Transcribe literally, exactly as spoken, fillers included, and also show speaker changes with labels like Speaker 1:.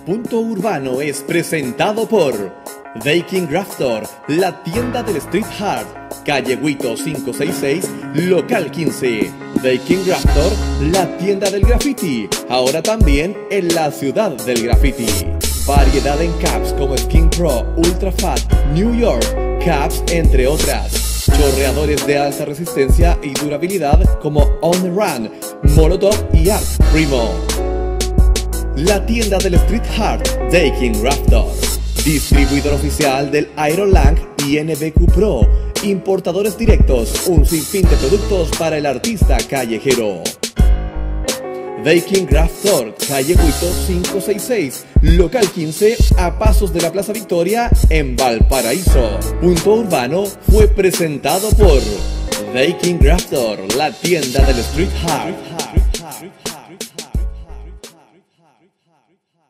Speaker 1: Punto Urbano es presentado por Viking Graftor, la tienda del street art, calle Huito quinientos sesenta y seis, local quince. Viking Graftor, la tienda del graffiti, ahora también en la ciudad del graffiti. Variedad en caps como Skin Pro, Ultra Fat, New York, caps entre otras. Chorreadores de alta resistencia y durabilidad como On The Run, Molotov y Art Primo. La tienda del street art, Viking Graftor. Distribuidor oficial del Iron Lang y N B Q Pro. Importadores directos, un sinfín de productos para el artista callejero. Viking Graftor, calle Huito quinientos sesenta y seis, local quince, a pasos de la Plaza Victoria en Valparaíso. Punto Urbano fue presentado por Viking Graftor, la tienda del street art.